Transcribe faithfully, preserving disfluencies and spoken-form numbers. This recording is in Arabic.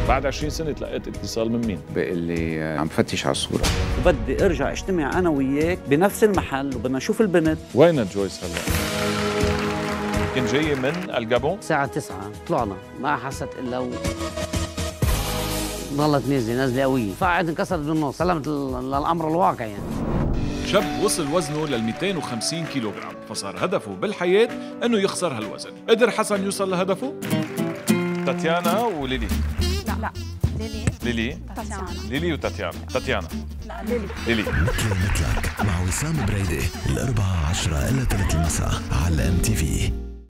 بعد عشرين سنة تلقيت اتصال من مين؟ بقول لي عم فتش على الصورة وبدي ارجع اجتمع انا وياك بنفس المحل وبدنا نشوف البنت. وين جويس هلا؟ كنت جاي من الجابون؟ الساعة تسعة طلعنا ما حست الا و... ضلت نازلة نازلة قوية فقعد انكسرت بالنص سلمت للأمر الواقع يعني. شاب وصل وزنه لل مئتين وخمسين كيلوغرام فصار هدفه بالحياة انه يخسر هالوزن. قدر حسن يوصل لهدفه؟ تاتيانا وليلي. لا لا ليلي ليلي تاتيانا ليلي وتاتيانا تاتيانا لا ليلي ليلي مثل مثلك مع وسام بريدة الأربعة عشرة إلى ثلاثة المساء على ام تي في.